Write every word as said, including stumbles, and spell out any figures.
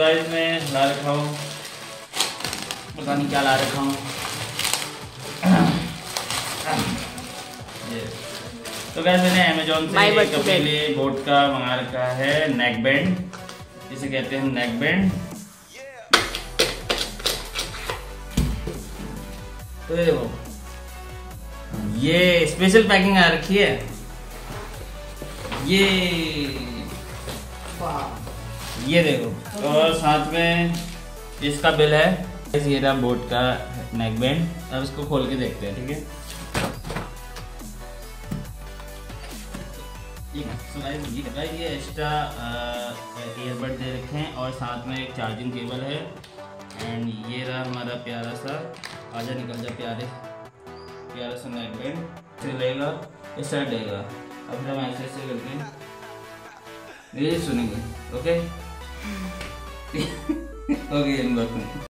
Guys मैं ला रखा हूँ, पता नहीं क्या ला रखा हूँ। तो गाइस मैंने अमेजोन से एक अपने लिए बोट का मंगा रखा है, नेक बैंड, इसे कहते हैं नेक बैंड। तो ये देखो, ये स्पेशल पैकिंग आ रखी है, ये ये देखो, और साथ में इसका बिल है। ये रहा बोट का नेक बैंड। अब इसको खोल के देखते हैं, ठीक है। ये ये एक्स्ट्रा ईयरबड दे रखे हैं और साथ में एक चार्जिंग केबल है। एंड ये रहा हमारा प्यारा सा, आजा निकल जा प्यारे, प्यारा सा नेक बैंड चलेगा, इस साइड रहेगा। अब हम ऐसे ऐसे करके ये सुनेंगे, ओके ओके।